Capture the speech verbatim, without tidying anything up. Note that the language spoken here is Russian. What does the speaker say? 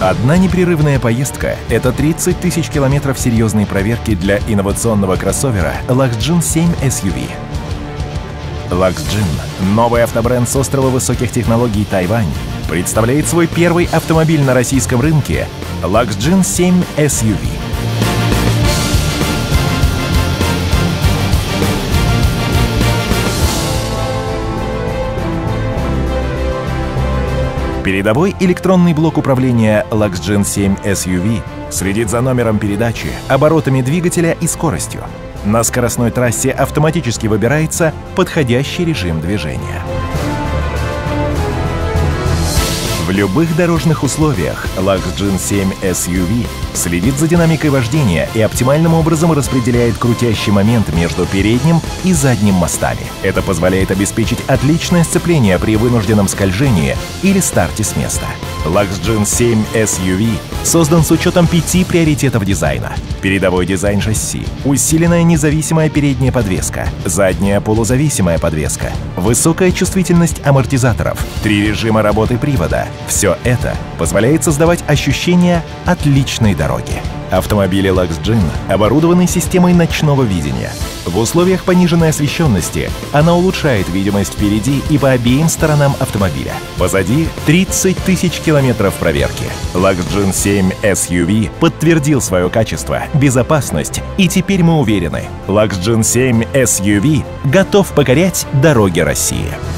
Одна непрерывная поездка — это тридцать тысяч километров серьезной проверки для инновационного кроссовера Luxgen семь эс ю ви. Luxgen, новый автобренд с острова высоких технологий Тайвань, представляет свой первый автомобиль на российском рынке — Luxgen семь эс ю ви. Передовой электронный блок управления Luxgen семь эс ю ви следит за номером передачи, оборотами двигателя и скоростью. На скоростной трассе автоматически выбирается подходящий режим движения. В любых дорожных условиях Luxgen семь эс ю ви следит за динамикой вождения и оптимальным образом распределяет крутящий момент между передним и задним мостами. Это позволяет обеспечить отличное сцепление при вынужденном скольжении или старте с места. Luxgen семь эс ю ви создан с учетом пяти приоритетов дизайна: передовой дизайн шасси, усиленная независимая передняя подвеска, задняя полузависимая подвеска, высокая чувствительность амортизаторов, три режима работы привода. Все это позволяет создавать ощущение отличной дороги. Автомобили Luxgen оборудованы системой ночного видения. В условиях пониженной освещенности она улучшает видимость впереди и по обеим сторонам автомобиля. Позади тридцать тысяч километров проверки. Luxgen семь эс ю ви подтвердил свое качество, безопасность, и теперь мы уверены: Luxgen семь эс ю ви готов покорять дороги России.